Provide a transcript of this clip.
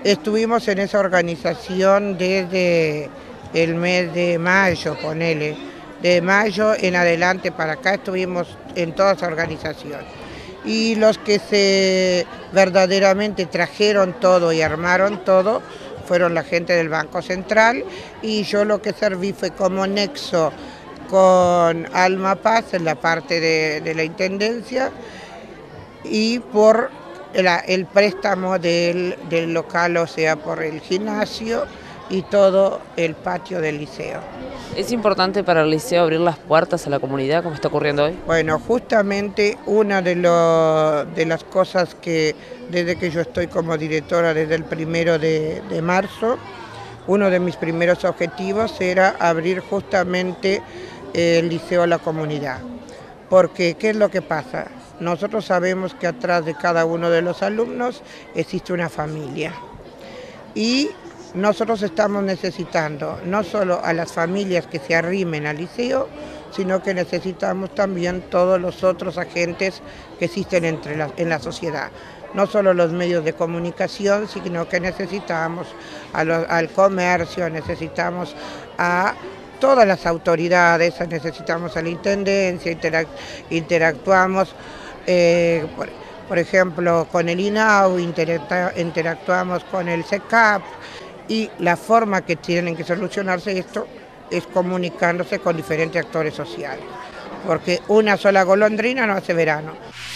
Estuvimos en esa organización desde el mes de mayo, ponele. De mayo en adelante para acá estuvimos en toda esa organización. Y los que se verdaderamente trajeron todo y armaron todo fueron la gente del Banco Central, y yo lo que serví fue como nexo con Alma Paz en la parte de la Intendencia, y por el préstamo del local, o sea, por el gimnasio y todo el patio del liceo. ¿Es importante para el liceo abrir las puertas a la comunidad como está ocurriendo hoy? Bueno, justamente una de las cosas que desde que yo estoy como directora, desde el 1 de marzo, uno de mis primeros objetivos era abrir justamente el liceo a la comunidad. Porque, ¿qué es lo que pasa? Nosotros sabemos que atrás de cada uno de los alumnos existe una familia. Y nosotros estamos necesitando no solo a las familias que se arrimen al liceo, sino que necesitamos también todos los otros agentes que existen en la sociedad. No solo los medios de comunicación, sino que necesitamos al comercio, necesitamos a todas las autoridades, necesitamos a la Intendencia, interactuamos, por ejemplo, con el INAU, interactuamos con el SECAP, y la forma que tienen que solucionarse esto es comunicándose con diferentes actores sociales, porque una sola golondrina no hace verano.